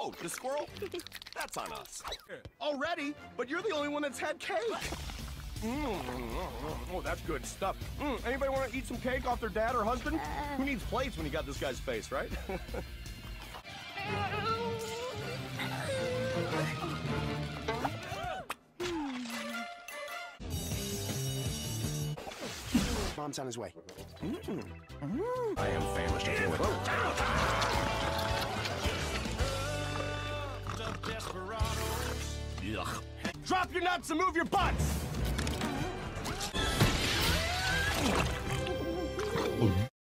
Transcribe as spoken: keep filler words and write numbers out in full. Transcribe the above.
Oh, the squirrel? That's on us. Already? But you're the only one that's had cake. Mm, oh, that's good stuff. Mm, anybody want to eat some cake off their dad or husband? Who needs plates when you got this guy's face, right? Mom's on his way. Mm-mm. Mm-hmm. I am famished. Yuck. Drop your nuts and move your butts!